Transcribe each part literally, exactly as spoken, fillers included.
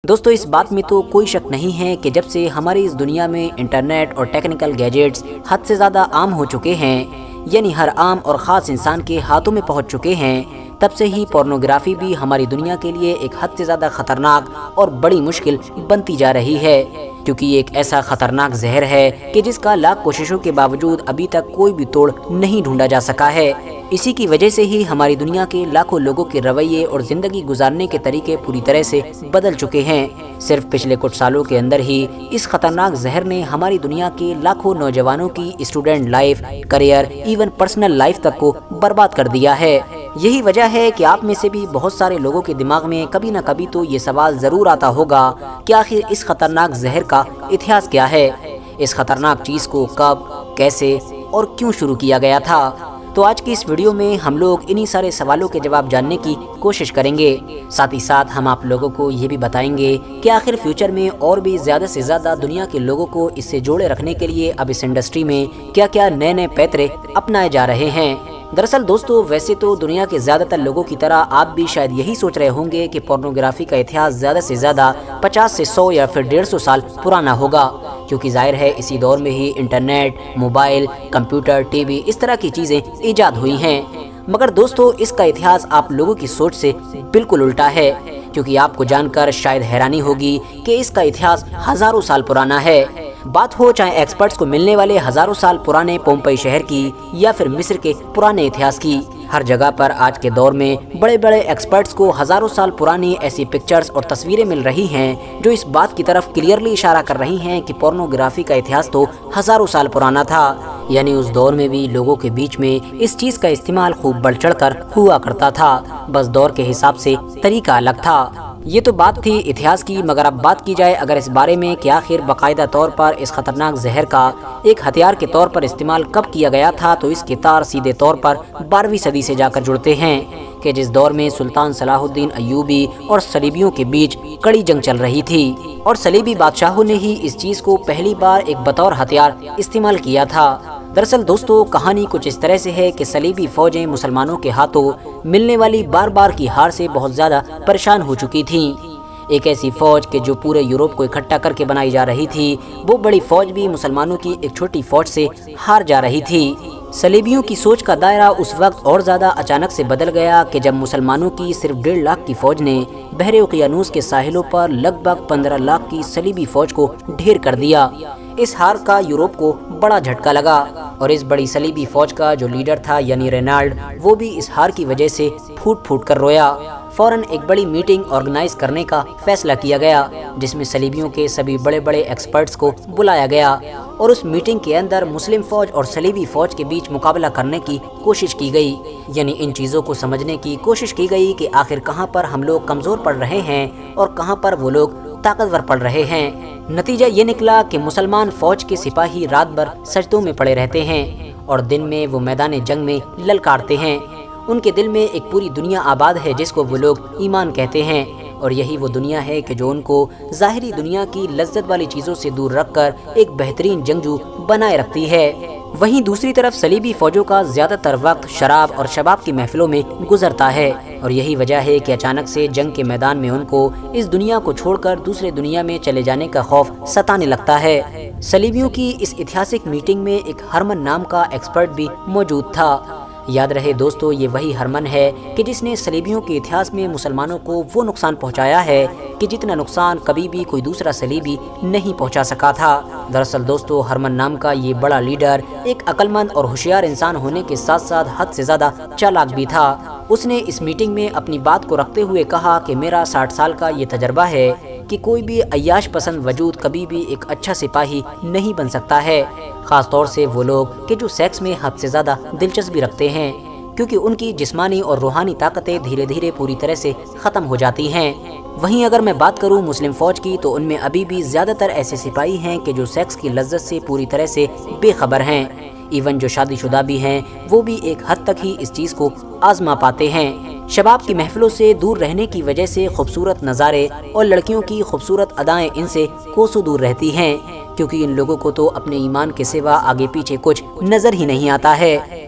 दोस्तों इस बात में तो कोई शक नहीं है कि जब से हमारी इस दुनिया में इंटरनेट और टेक्निकल गैजेट्स हद से ज़्यादा आम हो चुके हैं, यानी हर आम और ख़ास इंसान के हाथों में पहुंच चुके हैं, तब से ही पोर्नोग्राफी भी हमारी दुनिया के लिए एक हद से ज़्यादा ख़तरनाक और बड़ी मुश्किल बनती जा रही है, क्योंकि ये एक ऐसा ख़तरनाक जहर है कि जिसका लाख कोशिशों के बावजूद अभी तक कोई भी तोड़ नहीं ढूंढा जा सका है। इसी की वजह से ही हमारी दुनिया के लाखों लोगों के रवैये और ज़िंदगी गुजारने के तरीके पूरी तरह से बदल चुके हैं। सिर्फ पिछले कुछ सालों के अंदर ही इस खतरनाक जहर ने हमारी दुनिया के लाखों नौजवानों की student life, career, even personal life तक को बर्बाद कर दिया है। यही वजह है कि आप में से भी बहुत सारे लोगों के दिमाग में कभी न कभी तो ये सवाल ज़रूर आता होगा कि आखिर इस खतरनाक जहर का इतिहास क्या है, इस खतरनाक चीज़ को कब, कैसे और क्यों शुरू किया गया था। तो आज की इस वीडियो में हम लोग इन्हीं सारे सवालों के जवाब जानने की कोशिश करेंगे। साथ ही साथ हम आप लोगों को ये भी बताएंगे कि आखिर फ्यूचर में और भी ज़्यादा से ज़्यादा दुनिया के लोगों को इससे जोड़े रखने के लिए अब इस इंडस्ट्री में क्या क्या नए नए पैतरे अपनाए जा रहे हैं। दरअसल दोस्तों, वैसे तो दुनिया के ज़्यादातर लोगों की तरह आप भी शायद यही सोच रहे होंगे कि पोर्नोग्राफी का इतिहास ज़्यादा से ज़्यादा पचास से सौ या फिर डेढ़ सौ साल पुराना होगा, क्योंकि जाहिर है इसी दौर में ही इंटरनेट, मोबाइल, कंप्यूटर, टीवी इस तरह की चीज़ें ईजाद हुई हैं। मगर दोस्तों, इसका इतिहास आप लोगों की सोच से बिल्कुल उल्टा है, क्योंकि आपको जानकर शायद हैरानी होगी कि इसका इतिहास हज़ारों साल पुराना है। बात हो चाहे एक्सपर्ट्स को मिलने वाले हज़ारों साल पुराने पोम्पई शहर की या फिर मिस्र के पुराने इतिहास की, हर जगह पर आज के दौर में बड़े बड़े एक्सपर्ट्स को हज़ारों साल पुरानी ऐसी पिक्चर्स और तस्वीरें मिल रही हैं जो इस बात की तरफ क्लियरली इशारा कर रही हैं कि पोर्नोग्राफी का इतिहास तो हज़ारों साल पुराना था, यानी उस दौर में भी लोगों के बीच में इस चीज़ का इस्तेमाल खूब बढ़ चढ़ कर हुआ करता था, बस दौर के हिसाब से तरीका अलग था। ये तो बात थी इतिहास की, मगर अब बात की जाए अगर इस बारे में कि आखिर बाकायदा तौर पर इस खतरनाक जहर का एक हथियार के तौर पर इस्तेमाल कब किया गया था, तो इसके तार सीधे तौर पर बारहवीं सदी से जाकर जुड़ते हैं कि जिस दौर में सुल्तान सलाहुद्दीन अय्यूबी और सलीबियों के बीच कड़ी जंग चल रही थी, और सलीबी बादशाहों ने ही इस चीज़ को पहली बार एक बतौर हथियार इस्तेमाल किया था। दरअसल दोस्तों, कहानी कुछ इस तरह से है कि सलीबी फौजें मुसलमानों के हाथों मिलने वाली बार बार की हार से बहुत ज़्यादा परेशान हो चुकी थीं। एक ऐसी फौज के जो पूरे यूरोप को इकट्ठा करके बनाई जा रही थी, वो बड़ी फौज भी मुसलमानों की एक छोटी फौज से हार जा रही थी। सलीबियों की सोच का दायरा उस वक्त और ज़्यादा अचानक से बदल गया कि जब मुसलमानों की सिर्फ डेढ़ लाख की फौज ने बहरे उकियानूस के साहिलों पर लगभग पंद्रह लाख की सलीबी फौज को ढेर कर दिया। इस हार का यूरोप को बड़ा झटका लगा, और इस बड़ी सलीबी फौज का जो लीडर था यानी रेनाल्ड, वो भी इस हार की वजह से फूट फूट कर रोया। फौरन एक बड़ी मीटिंग ऑर्गेनाइज करने का फैसला किया गया, जिसमें सलीबियों के सभी बड़े बड़े एक्सपर्ट्स को बुलाया गया, और उस मीटिंग के अंदर मुस्लिम फौज और सलीबी फौज के बीच मुकाबला करने की कोशिश की गई, यानी इन चीज़ों को समझने की कोशिश की गई कि आखिर कहाँ पर हम लोग कमज़ोर पड़ रहे हैं और कहाँ पर वो लोग ताकतवर पड़ रहे हैं। नतीजा ये निकला कि मुसलमान फौज के सिपाही रात भर सजदों में पड़े रहते हैं और दिन में वो मैदान जंग में ललकारते हैं। उनके दिल में एक पूरी दुनिया आबाद है जिसको वो लोग ईमान कहते हैं, और यही वो दुनिया है कि जो उनको ज़ाहिरी दुनिया की लज्जत वाली चीज़ों से दूर रखकर एक बेहतरीन जंगजू बनाए रखती है। वहीं दूसरी तरफ सलीबी फौजों का ज़्यादातर वक्त शराब और शबाब की महफिलों में गुजरता है, और यही वजह है कि अचानक से जंग के मैदान में उनको इस दुनिया को छोड़कर दूसरे दुनिया में चले जाने का खौफ सताने लगता है। सलीबियों की इस ऐतिहासिक मीटिंग में एक हरमन नाम का एक्सपर्ट भी मौजूद था। याद रहे दोस्तों, ये वही हरमन है कि जिसने सलीबियों के इतिहास में मुसलमानों को वो नुकसान पहुंचाया है कि जितना नुकसान कभी भी कोई दूसरा सलीबी नहीं पहुंचा सका था। दरअसल दोस्तों, हरमन नाम का ये बड़ा लीडर एक अक्लमंद और होशियार इंसान होने के साथ साथ हद से ज़्यादा चालाक भी था। उसने इस मीटिंग में अपनी बात को रखते हुए कहा कि मेरा साठ साल का ये तजर्बा है कि कोई भी अय्याश पसंद वजूद कभी भी एक अच्छा सिपाही नहीं बन सकता है, ख़ास तौर से वो लोग कि जो सेक्स में हद से ज़्यादा दिलचस्पी रखते हैं, क्योंकि उनकी जिस्मानी और रूहानी ताकतें धीरे धीरे पूरी तरह से ख़त्म हो जाती हैं। वहीं अगर मैं बात करूं मुस्लिम फ़ौज की, तो उनमें अभी भी ज़्यादातर ऐसे सिपाही हैं कि जो सेक्स की लज्जत से पूरी तरह से बेखबर हैं। इवन जो शादीशुदा भी हैं वो भी एक हद तक ही इस चीज़ को आजमा पाते हैं। शबाब की महफिलों से दूर रहने की वजह से खूबसूरत नज़ारे और लड़कियों की खूबसूरत अदाएं इनसे कोसों दूर रहती हैं, क्योंकि इन लोगों को तो अपने ईमान के सिवा आगे पीछे कुछ नज़र ही नहीं आता है।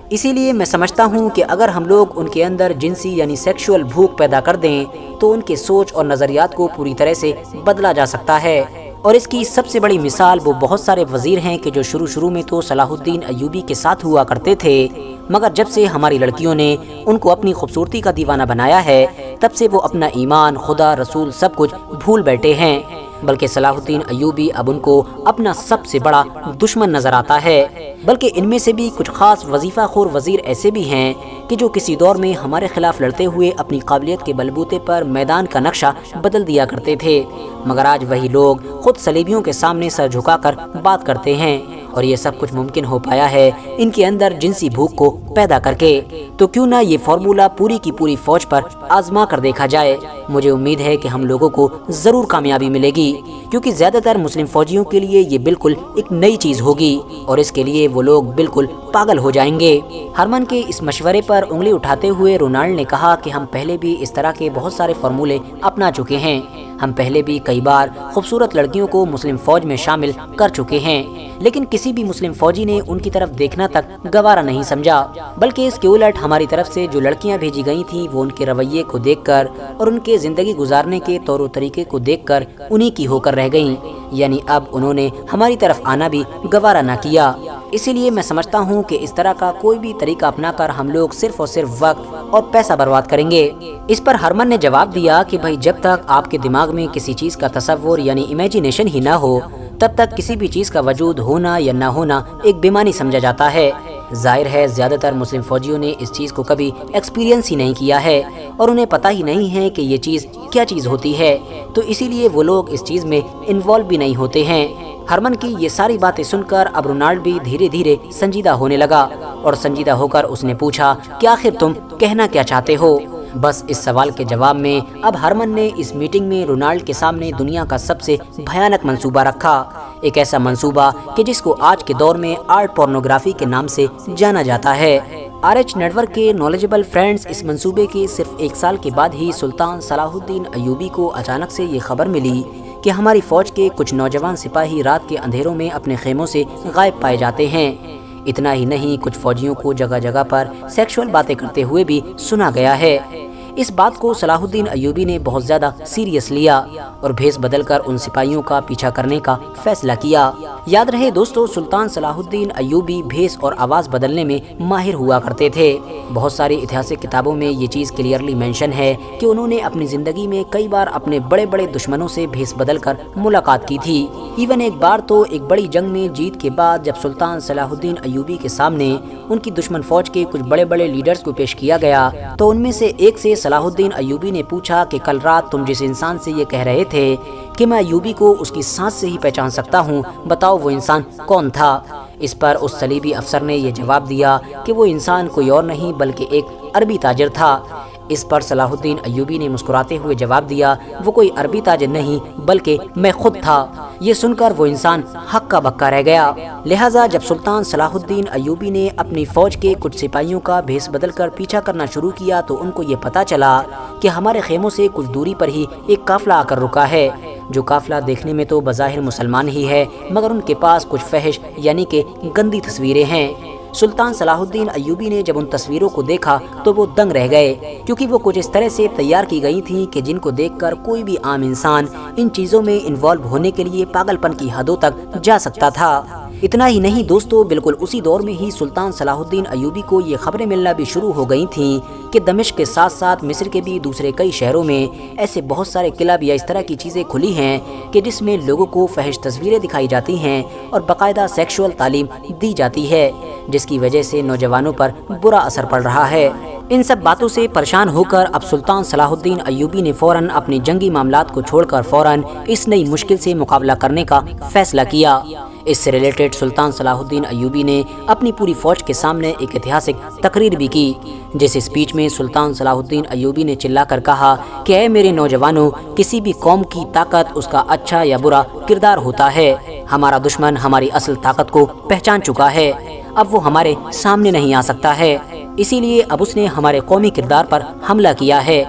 اسی لیے میں سمجھتا ہوں کہ اگر ہم لوگ ان کے اندر جنسی یعنی سیکشول بھوک پیدا کر دیں تو ان کے سوچ اور نظریات کو پوری طرح سے بدلا جا سکتا ہے۔ اور اس کی سب سے بڑی مثال وہ بہت سارے وزیر ہیں کہ جو شروع شروع میں تو صلاح الدین ایوبی کے ساتھ ہوا کرتے تھے، مگر جب سے ہماری لڑکیوں نے ان کو اپنی خوبصورتی کا دیوانہ بنایا ہے تب سے وہ اپنا ایمان، خدا، رسول سب کچھ بھول بیٹھے ہیں، بلکہ صلاح الدین ایوبی اب ان کو اپنا سب سے بڑا دشمن نظر آتا ہے۔ بلکہ ان میں سے بھی کچھ خاص وظیفہ خور وزیر ایسے بھی ہیں کہ جو کسی دور میں ہمارے خلاف لڑتے ہوئے اپنی قابلیت کے بلبوتے پر میدان کا نقشہ بدل دیا کرتے تھے، مگر آج وہی لوگ خود صلیبیوں کے سامنے سر جھکا کر بات کرتے ہیں، اور یہ سب کچھ ممکن ہو پایا ہے ان کے اندر جنسی بھوک کو پیدا کر کے۔ تو کیوں نہ یہ فارمولہ پوری کی پوری فوج پر آزما کر دیکھا جائے۔ مجھے امید ہے کہ ہم لوگوں کو ضرور کامیابی ملے گی، کیونکہ زیادہ تر مسلم فوجیوں کے لیے یہ بالکل ایک نئی چیز ہوگی اور اس کے لیے وہ لوگ بالکل پاگل ہو جائیں گے۔ ہرمن کے اس مشورے پر انگلی اٹھاتے ہوئے رونالڈ نے کہا کہ ہم پہلے بھی اس طرح کے بہت سارے فارمولے اپنا چکے ہیں، ہم پہلے بھی کئی بار خوبصورت لڑکیوں کو مسلم فوج میں شامل کر چکے ہیں، لیکن کسی بھی مسلم فوجی نے ان کی طرف دیکھنا تک گوارا نہیں سمجھا، بلکہ اس کے الٹ ہماری طرف سے جو لڑکیاں بھیجی گئی تھیں وہ ان کے رویے کو دیکھ کر اور ان کے زندگی گزارنے کے طور و طریقے کو دیکھ کر انہی کی ہو کر رہ گئیں، یعنی اب انہوں نے ہماری طرف آنا بھی گوارا نہ کیا۔ اسی لیے میں سمجھتا ہوں کہ اس طرح کا کوئی بھی طریقہ اپنا کر ہم لوگ صرف اور صرف وقت اور پیسہ برباد کریں گے۔ اس پر ہرمن نے جواب دیا کہ بھائی جب تک آپ کے دماغ میں کسی چیز کا تصور یعنی امیجینیشن ہی نہ ہو تب تک کسی بھی چیز کا وجود ہونا یا نہ ہونا ایک بیمانی سمجھا جاتا ہے۔ ظاہر ہے زیادہ تر مسلم فوجیوں نے اس چیز کو کبھی ایکسپیرینس ہی نہیں کیا ہے اور انہیں پتہ ہی نہیں ہے کہ یہ چیز کیا چیز ہوتی ہے، تو اسی لیے وہ لوگ اس چیز میں انوالو بھی نہیں ہوتے ہیں۔ ہرمن کی یہ ساری باتیں سن کر اب رونالڈ بھی دھیرے دھیرے سنجیدہ ہونے لگا اور سنجیدہ ہو کر اس نے پوچھا کہ آخر تم کہنا کیا چاہتے ہو؟ بس اس سوال کے جواب میں اب ہرمن نے اس میٹنگ میں رونالڈ کے سامنے دنیا کا سب سے بھیانک منصوبہ رکھا، ایک ایسا منصوبہ کہ جس کو آج کے دور میں آرٹ پورنوگرافی کے نام سے جانا جاتا ہے۔ آر ایچ نیٹ ورک کے نالجبل فرینڈز، اس منصوبے کے صرف ایک سال کے بعد ہی سلطان صلاح الدین ایوبی کو اچانک سے یہ خبر ملی کہ ہماری فوج کے کچھ نوجوان سپاہی رات کے اندھیروں میں اپنے خیموں سے غائب پائے جاتے ہیں۔ اتنا ہی نہیں، کچھ فوجیوں کو جگہ جگہ پر سیکشول باتیں کرتے ہوئے بھی سنا گیا ہے۔ اس بات کو صلاح الدین ایوبی نے بہت زیادہ سیریس لیا اور بھیس بدل کر ان سپاہیوں کا پیچھا کرنے کا فیصلہ کیا۔ یاد رہے دوستو، سلطان صلاح الدین ایوبی بھیس اور آواز بدلنے میں ماہر ہوا کرتے تھے۔ بہت ساری اتہاسک کتابوں میں یہ چیز کلیئرلی مینشن ہے کہ انہوں نے اپنی زندگی میں کئی بار اپنے بڑے بڑے دشمنوں سے بھیس بدل کر ملاقات کی تھی۔ ایون ایک بار تو ایک بڑی جنگ میں جیت کے بعد جب سلطان صلاح الدین ایوبی کے سامنے ان کی دشمن فوج کے کچھ بڑے بڑے لیڈرز کو پیش کیا گیا تو ان میں سے ایک سے صلاح الدین ایوبی نے پوچھا کہ کل رات تم جس انسان سے یہ کہہ رہے تھے کہ میں ایوبی کو اس کی سانس سے ہی پہچان سکتا ہوں، بتاؤ وہ انسان کون تھا؟ اس پر اس صلیبی افسر نے یہ جواب دیا کہ وہ انسان کوئی اور نہیں بلکہ ایک عربی تاجر تھا۔ اس پر صلاح الدین ایوبی نے مسکراتے ہوئے جواب دیا، وہ کوئی عربی تاجر نہیں بلکہ میں خود تھا۔ یہ سن کر وہ انسان ہکا بکا رہ گیا۔ لہٰذا جب سلطان صلاح الدین ایوبی نے اپنی فوج کے کچھ سپاہیوں کا بھیس بدل کر پیچھا کرنا شروع کیا تو ان کو یہ پتہ چلا کہ ہمارے خیموں سے کچھ دوری پر ہی ایک قافلہ آ کر رکا ہے، جو قافلہ دیکھنے میں تو بظاہر مسلمان ہی ہے مگر ان کے پاس کچھ فحش یعنی کہ گندی تصویریں ہیں۔ سلطان صلاح الدین ایوبی نے جب ان تصویروں کو دیکھا تو وہ دنگ رہ گئے، کیونکہ وہ کچھ اس طرح سے تیار کی گئی تھیں کہ جن کو دیکھ کر کوئی بھی عام انسان ان چیزوں میں انوالو ہونے کے لیے پاگل پن کی حدوں تک جا سکتا تھا۔ اتنا ہی نہیں دوستو، بالکل اسی دور میں ہی سلطان صلاح الدین ایوبی کو یہ خبریں ملنا بھی شروع ہو گئی تھیں کہ دمشق کے ساتھ ساتھ مصر کے بھی دوسرے کئی شہروں میں ایسے بہت سارے کلب یا اس طرح کی چیزیں کھلی ہیں کہ جس میں لوگوں کو فحش تصویریں دکھائی جاتی ہیں اور باقاعدہ سیکشول تعلیم دی جاتی ہے، جس کی وجہ سے نوجوانوں پر برا اثر پڑ رہا ہے۔ ان سب باتوں سے پریشان ہو کر اب سلطان صلاح الدین ایوبی نے فوراً اپنی جنگی معاملات کو چھوڑ کر فوراً اس نئی مشکل سے مقابلہ کرنے کا فیصلہ کیا۔ اس سے ریلیٹڈ سلطان صلاح الدین ایوبی نے اپنی پوری فوج کے سامنے ایک اتہاسک تقریر بھی کی، جس اسپیچ میں سلطان صلاح الدین ایوبی نے چلا کر کہا کہ اے میرے نوجوانوں، کسی بھی قوم کی طاقت اس کا اچھا یا برا کردار ہوتا ہے۔ ہمارا دشمن ہماری اصل طاقت کو پہچان چکا ہے، اب وہ ہمارے سامنے نہیں آ سکتا ہے، اسی لیے اب اس نے ہمارے قومی کردار پر حملہ کیا ہے،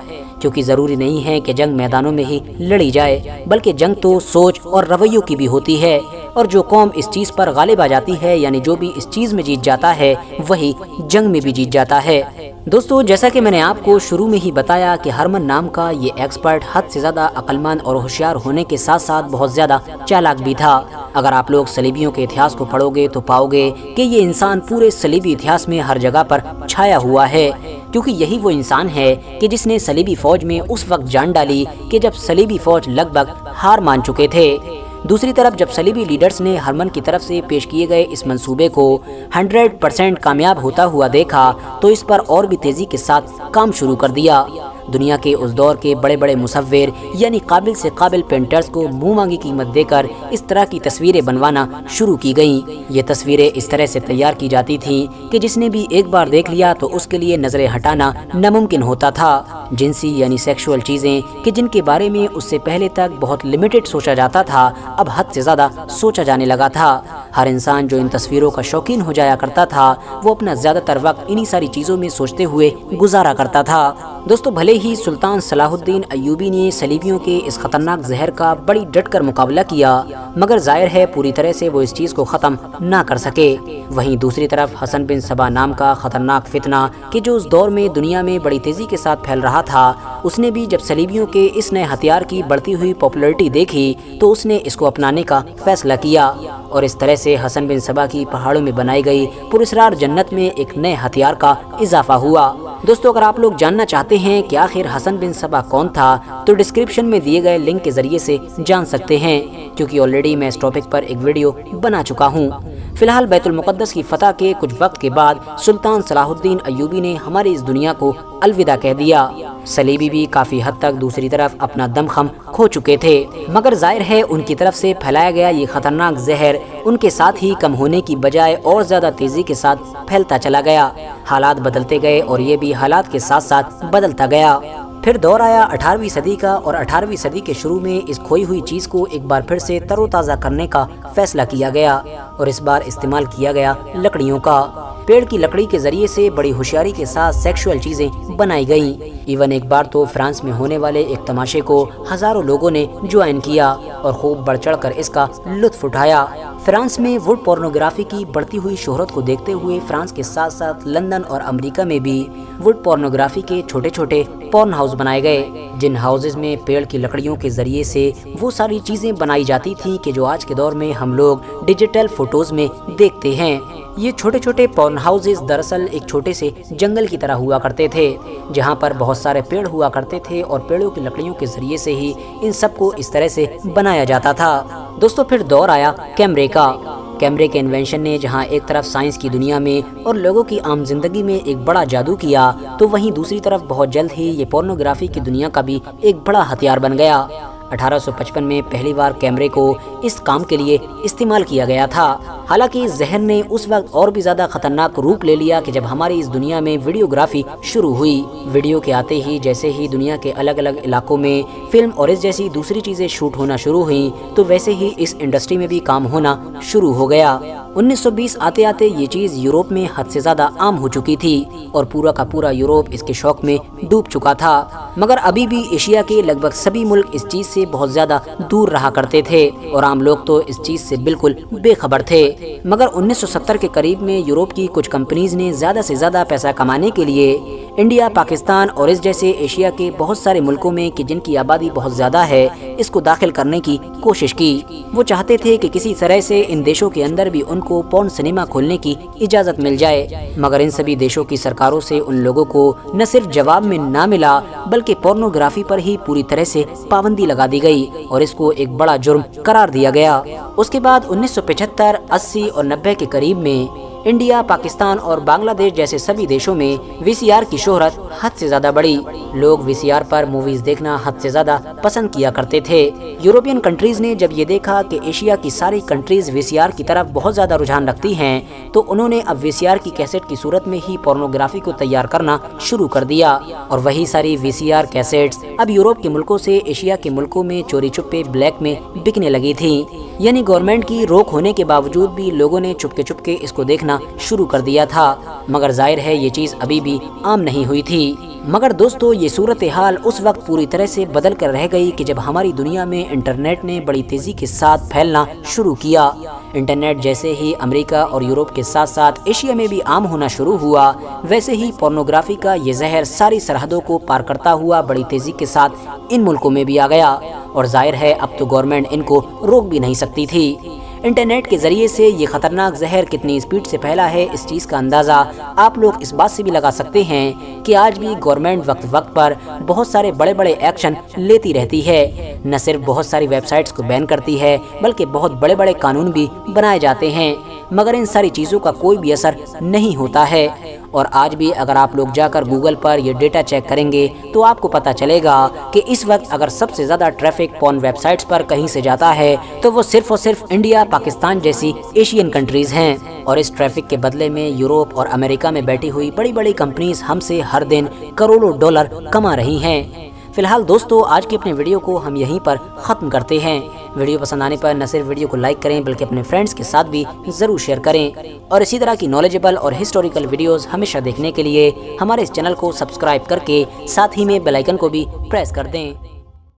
کیونکہ ضروری نہیں ہے کہ جنگ میدانوں میں ہی لڑی جائے، بلکہ جنگ تو سوچ اور رویوں کی بھی ہوتی ہے، اور جو قوم اس چیز پر غالب آ جاتی ہے، یعنی جو بھی اس چیز میں جیت جاتا ہے، وہی جنگ میں بھی جیت جاتا ہے۔ دوستو، جیسا کہ میں نے آپ کو شروع میں ہی بتایا کہ ہرمن نام کا یہ ایکسپرٹ حد سے زیادہ عقل مند اور ہوشیار ہونے کے ساتھ ساتھ بہت زیادہ چالاک بھی تھا۔ اگر آپ لوگ صلیبیوں کے اتہاس کو پڑھو گے تو پاؤ گے کہ یہ انسان پورے صلیبی اتہاس میں ہر جگہ پر چھایا ہوا ہے، کیونکہ یہی وہ انسان ہے کہ جس نے صلیبی فوج میں اس وقت جان ڈالی کہ جب صلیبی فوج لگ بھگ ہار مان چکے تھے۔ دوسری طرف جب صلیبی لیڈرز نے ہرمن کی طرف سے پیش کیے گئے اس منصوبے کو ہنڈریڈ پرسینٹ کامیاب ہوتا ہوا دیکھا تو اس پر اور بھی تیزی کے ساتھ کام شروع کر دیا۔ دنیا کے اس دور کے بڑے بڑے مصور یعنی قابل سے قابل پینٹرز کو منہ مانگی قیمت دے کر اس طرح کی تصویریں بنوانا شروع کی گئیں۔ یہ تصویریں اس طرح سے تیار کی جاتی تھیں کہ جس نے بھی ایک بار دیکھ لیا تو اس کے لیے نظریں ہٹانا ناممکن ہوتا تھا۔ جنسی یعنی سیکشول چیزیں کہ جن کے بارے میں اس سے پہلے تک بہت لمیٹڈ سوچا جاتا تھا، اب حد سے زیادہ سوچا جانے لگا تھا۔ ہر انسان جو ان تصویروں کا شوقین ہو جایا کرتا تھا وہ اپنا زیادہ تر وقت انہی ساری چیزوں میں سوچتے ہوئے گزارا کرتا تھا۔ دوستو، بھلے ہی سلطان صلاح الدین ایوبی نے صلیبیوں کے اس خطرناک زہر کا بڑی ڈٹ کر مقابلہ کیا، مگر ظاہر ہے پوری طرح سے وہ اس چیز کو ختم نہ کر سکے۔ وہیں دوسری طرف حسن بن صبا نام کا خطرناک فتنہ کہ جو اس دور میں دنیا میں بڑی تیزی کے ساتھ پھیل رہا تھا، اس نے بھی جب صلیبیوں کے اس نئے ہتھیار کی بڑھتی ہوئی پاپولرٹی دیکھی تو اس نے اس کو اپنانے کا فیصلہ کیا، اور اس طرح سے حسن بن صبا کی پہاڑوں میں بنائی گئی پراسرار جنت میں ایک نئے ہتھیار کا اضافہ ہوا۔ دوستو، اگر آپ لوگ جاننا چاہتے ہیں کہ آخر حسن بن صبا کون تھا تو ڈسکرپشن میں دیے گئے لنک کے ذریعے سے جان سکتے ہیں، کیونکہ آلریڈی میں اس ٹاپک پر ایک ویڈیو بنا چکا ہوں۔ فی الحال بیت المقدس کی فتح کے کچھ وقت کے بعد سلطان صلاح الدین ایوبی نے ہماری اس دنیا کو الوداع کہہ دیا۔ صلیبی بھی کافی حد تک دوسری طرف اپنا دم خم کھو چکے تھے، مگر ظاہر ہے ان کی طرف سے پھیلایا گیا یہ خطرناک زہر ان کے ساتھ ہی کم ہونے کی بجائے اور زیادہ تیزی کے ساتھ پھیلتا چلا گیا۔ حالات بدلتے گئے اور یہ بھی حالات کے ساتھ ساتھ بدلتا گیا۔ پھر دور آیا اٹھارہویں صدی کا، اور اٹھارہویں صدی کے شروع میں اس کھوئی ہوئی چیز کو ایک بار پھر سے تر و تازہ کرنے کا فیصلہ کیا گیا، اور اس بار استعمال کیا گیا لکڑیوں کا۔ پیڑ کی لکڑی کے ذریعے سے بڑی ہوشیاری کے ساتھ سیکشول چیزیں بنائی گئیں۔ ایون ایک بار تو فرانس میں ہونے والے ایک تماشے کو ہزاروں لوگوں نے جوائن کیا اور خوب بڑھ چڑھ کر اس کا لطف اٹھایا۔ فرانس میں ووڈ پورنوگرافی کی بڑھتی ہوئی شہرت کو دیکھتے ہوئے فرانس کے ساتھ ساتھ لندن اور امریکہ میں بھی ووڈ پورنوگرافی کے چھوٹے چھوٹے پورن ہاؤس بنائے گئے، جن ہاؤسز میں پیڑ کی لکڑیوں کے ذریعے سے وہ ساری چیزیں بنائی جاتی تھیں کہ جو آج کے دور میں ہم لوگ ڈیجیٹل فوٹوز میں دیکھتے ہیں۔ یہ چھوٹے چھوٹے پورن ہاؤسز دراصل ایک چھوٹے سے جنگل کی طرح ہوا کرتے تھے، جہاں پر بہت سارے پیڑ ہوا کرتے تھے، اور پیڑوں کی لکڑیوں کے ذریعے سے ہی ان سب کو اس طرح سے بنایا جاتا تھا۔ دوستو، پھر دور آیا کیمرے کا۔ کیمرے کے انوینشن نے جہاں ایک طرف سائنس کی دنیا میں اور لوگوں کی عام زندگی میں ایک بڑا جادو کیا، تو وہیں دوسری طرف بہت جلد ہی یہ پورنوگرافی کی دنیا کا بھی ایک بڑا ہتھیار بن گیا۔ اٹھارہ سو پچپن میں پہلی بار کیمرے کو اس کام کے لیے استعمال کیا گیا تھا۔ حالانکہ اس زہر نے اس وقت اور بھی زیادہ خطرناک روپ لے لیا کہ جب ہماری اس دنیا میں ویڈیوگرافی شروع ہوئی۔ ویڈیو کے آتے ہی جیسے ہی دنیا کے الگ الگ علاقوں میں فلم اور اس جیسی دوسری چیزیں شوٹ ہونا شروع ہوئیں، تو ویسے ہی اس انڈسٹری میں بھی کام ہونا شروع ہو گیا۔ انیس سو بیس آتے آتے یہ چیز یورپ میں حد سے زیادہ عام ہو چکی تھی، اور پورا کا پورا یورپ اس کے شوق میں ڈوب چکا تھا، مگر ابھی بھی ایشیا کے لگ بھگ سبھی ملک اس چیز سے بہت زیادہ دور رہا کرتے تھے، اور عام لوگ تو اس چیز سے بالکل بے خبر تھے۔ مگر انیس سو ستر کے قریب میں یورپ کی کچھ کمپنیز نے زیادہ سے زیادہ پیسہ کمانے کے لیے انڈیا، پاکستان اور اس جیسے ایشیا کے بہت سارے ملکوں میں کہ جن کی آبادی بہت زیادہ ہے، اس کو داخل کرنے کی کوشش کی۔ وہ چاہتے تھے کہ کسی طرح سے ان دیشوں کے اندر بھی ان کو پورن سنیما کھولنے کی اجازت مل جائے، مگر ان سبھی دیشوں کی سرکاروں سے ان لوگوں کو نہ صرف جواب میں نہ ملا، بلکہ پورنوگرافی پر ہی پوری طرح سے پابندی لگا دی گئی اور اس کو ایک بڑا جرم قرار دیا گیا۔ اس کے بعد انیس سو پچہتر، اسی اور نبے کے قریب میں انڈیا، پاکستان اور بنگلہ دیش جیسے سبھی دیشوں میں وی سی آر کی شہرت حد سے زیادہ بڑھی۔ لوگ وی سی آر پر موویز دیکھنا حد سے زیادہ पसंद किया करते थे। यूरोपियन कंट्रीज ने जब ये देखा कि एशिया की सारी कंट्रीज वी सी आर की तरफ बहुत ज़्यादा रुझान रखती हैं, तो उन्होंने अब वी सी आर की कैसेट की सूरत में ही पोर्नोग्राफी को तैयार करना शुरू कर दिया। और वही सारी वी सी आर कैसेट्स अब यूरोप के मुल्कों से एशिया के मुल्कों में चोरी छुपे ब्लैक में बिकने लगी थी। यानी गवर्नमेंट की रोक होने के बावजूद भी लोगों ने चुपके चुपके इसको देखना शुरू कर दिया था। मगर जाहिर है ये चीज़ अभी भी आम नहीं हुई थी। मगर दोस्तों, ये सूरत हाल उस वक्त पूरी तरह से बदल कर रह गई कि जब हमारी दुनिया में इंटरनेट ने बड़ी तेज़ी के साथ फैलना शुरू किया। इंटरनेट जैसे ही अमेरिका और यूरोप के साथ साथ एशिया में भी आम होना शुरू हुआ, वैसे ही पोर्नोग्राफी का ये जहर सारी सरहदों को पार करता हुआ बड़ी तेज़ी के साथ इन मुल्कों में भी आ गया। और जाहिर है अब तो गवर्नमेंट इनको रोक भी नहीं सकती थी। इंटरनेट के ज़रिए से ये ख़तरनाक जहर कितनी स्पीड से फैला है, इस चीज़ का अंदाज़ा आप लोग इस बात से भी लगा सकते हैं कि आज भी गवर्नमेंट वक्त वक्त पर बहुत सारे बड़े बड़े एक्शन लेती रहती है। न सिर्फ बहुत सारी वेबसाइट्स को बैन करती है, बल्कि बहुत बड़े बड़े कानून भी बनाए जाते हैं, मगर इन सारी चीज़ों का कोई भी असर नहीं होता है। और आज भी अगर आप लोग जाकर गूगल पर ये डेटा चेक करेंगे तो आपको पता चलेगा कि इस वक्त अगर सबसे ज़्यादा ट्रैफिक पॉर्न वेबसाइट्स पर कहीं से जाता है तो वो सिर्फ और सिर्फ इंडिया, पाकिस्तान जैसी एशियन कंट्रीज़ हैं। और इस ट्रैफिक के बदले में यूरोप और अमेरिका में बैठी हुई बड़ी बड़ी कंपनीज हमसे हर दिन करोड़ों डॉलर कमा रही हैं। फिलहाल दोस्तों, आज की अपने वीडियो को हम यहीं पर ख़त्म करते हैं। वीडियो पसंद आने पर न सिर्फ वीडियो को लाइक करें बल्कि अपने फ्रेंड्स के साथ भी ज़रूर शेयर करें। और इसी तरह की नॉलेजेबल और हिस्टोरिकल वीडियोस हमेशा देखने के लिए हमारे इस चैनल को सब्सक्राइब करके साथ ही में बेल आइकन को भी प्रेस कर दें।